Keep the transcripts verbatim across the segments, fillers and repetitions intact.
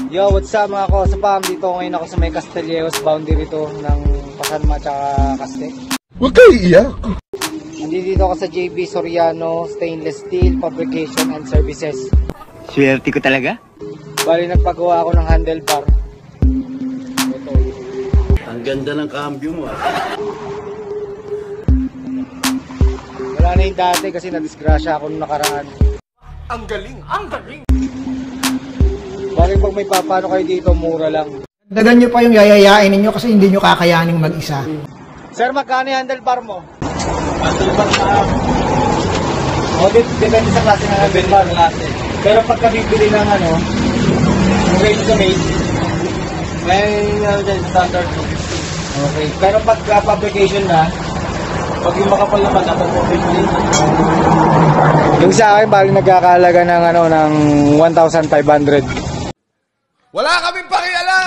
Yo, what's up mga Kosapam? Dito ngayon ako sa may Castillejos boundary to ng Pasanma tsaka Caste. Huwag kayo iiyak. Nandito ako sa J B Soriano Stainless Steel Fabrication and Services. Swerte ko talaga. Bali nagpagawa ako ng handlebar. Ito. Ang ganda ng cambio mo ah. Wala na yung dati kasi nadisgrasya ako nung nakaraan. Ang galing, ang galing. Bali pag may papano kayo dito, mura lang. Dagan nyo pa yung yayayain ninyo kasi hindi nyo kakayaning mag-isa. Sir, magkano yung handlebar mo? Handlebar na o, depende sa klase ng handlebar. Pero pagka bibili ng ano, yung ready to made, may ano dyan, standard. Okay. Pero pagka fabrication na, pag yung makapal naman, dapat po bibili. Yung sa akin, bali nagkakalaga ng ano, ng one thousand five hundred. Wala kaming pakialam!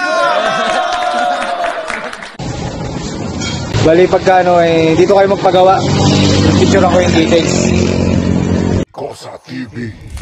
Bali pagka ano eh, dito kayo magpagawa. Picture ako yung details. Kosa T V.